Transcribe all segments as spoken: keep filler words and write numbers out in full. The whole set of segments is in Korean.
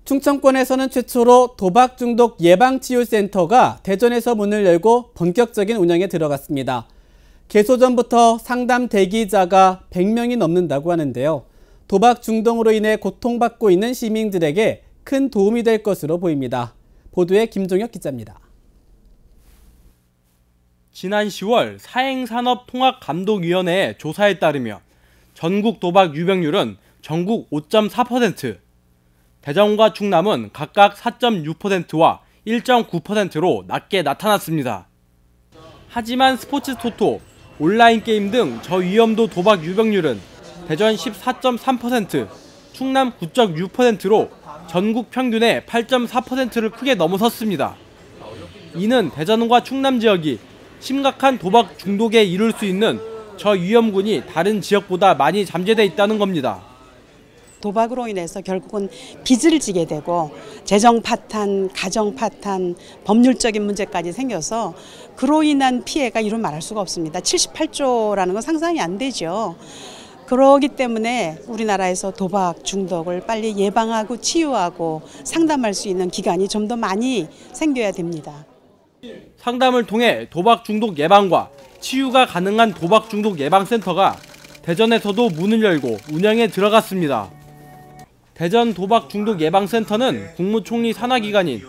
충청권에서는 최초로 도박 중독 예방치유센터가 대전에서 문을 열고 본격적인 운영에 들어갔습니다. 개소 전부터 상담 대기자가 백 명이 넘는다고 하는데요. 도박 중독으로 인해 고통받고 있는 시민들에게 큰 도움이 될 것으로 보입니다. 보도에 김종혁 기자입니다. 지난 시월 사행산업통합감독위원회의 조사에 따르면 전국 도박 유병률은 전국 오 점 사 퍼센트, 대전과 충남은 각각 사 점 육 퍼센트와 일 점 구 퍼센트로 낮게 나타났습니다. 하지만 스포츠 토토, 온라인 게임 등 저위험도 도박 유병률은 대전 십사 점 삼 퍼센트, 충남 구 점 육 퍼센트로 전국 평균의 팔 점 사 퍼센트를 크게 넘어섰습니다. 이는 대전과 충남 지역이 심각한 도박 중독에 이를 수 있는 저위험군이 다른 지역보다 많이 잠재돼 있다는 겁니다. 도박으로 인해서 결국은 빚을 지게 되고 재정 파탄, 가정 파탄, 법률적인 문제까지 생겨서 그로 인한 피해가 이루 말할 수가 없습니다. 칠십팔 조라는 건 상상이 안 되죠. 그렇기 때문에 우리나라에서 도박 중독을 빨리 예방하고 치유하고 상담할 수 있는 기관이 좀 더 많이 생겨야 됩니다. 상담을 통해 도박 중독 예방과 치유가 가능한 도박 중독 예방센터가 대전에서도 문을 열고 운영에 들어갔습니다. 대전 도박 중독 예방센터는 국무총리 산하기관인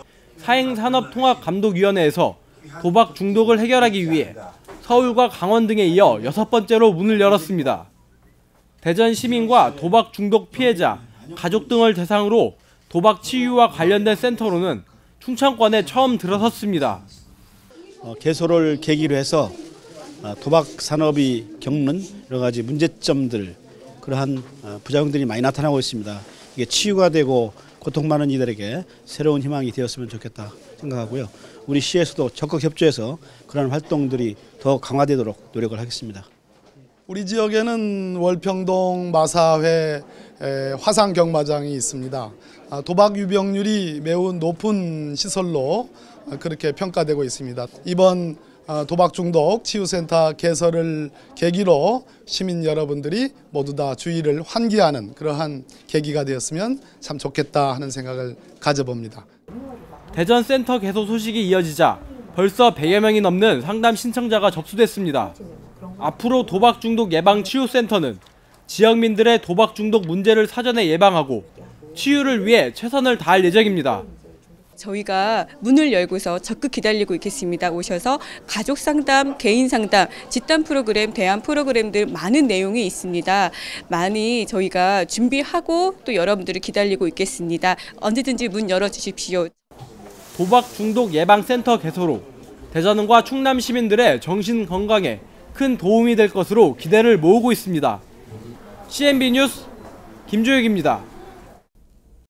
사행산업통합감독위원회에서 도박 중독을 해결하기 위해 서울과 강원 등에 이어 여섯 번째로 문을 열었습니다. 대전 시민과 도박 중독 피해자, 가족 등을 대상으로 도박 치유와 관련된 센터로는 충청권에 처음 들어섰습니다. 어, 개소를 계기로 해서 도박 산업이 겪는 여러 가지 문제점들, 그러한 부작용들이 많이 나타나고 있습니다. 이게 치유가 되고 고통 많은 이들에게 새로운 희망이 되었으면 좋겠다 생각하고요. 우리 시에서도 적극 협조해서 그런 활동들이 더 강화되도록 노력을 하겠습니다. 우리 지역에는 월평동 마사회 화상경마장이 있습니다. 도박 유병률이 매우 높은 시설로 그렇게 평가되고 있습니다. 이번 도박 중독 치유센터 개설을 계기로 시민 여러분들이 모두 다 주의를 환기하는 그러한 계기가 되었으면 참 좋겠다 하는 생각을 가져봅니다. 대전 센터 개소 소식이 이어지자 벌써 백여 명이 넘는 상담 신청자가 접수됐습니다. 앞으로 도박 중독 예방 치유센터는 지역민들의 도박 중독 문제를 사전에 예방하고 치유를 위해 최선을 다할 예정입니다. 저희가 문을 열고서 적극 기다리고 있겠습니다. 오셔서 가족 상담, 개인 상담, 집단 프로그램, 대안 프로그램들 많은 내용이 있습니다. 많이 저희가 준비하고 또 여러분들을 기다리고 있겠습니다. 언제든지 문 열어주십시오. 도박 중독 예방센터 개소로 대전과 충남 시민들의 정신 건강에 큰 도움이 될 것으로 기대를 모으고 있습니다. 씨엔비 뉴스 김조혁입니다.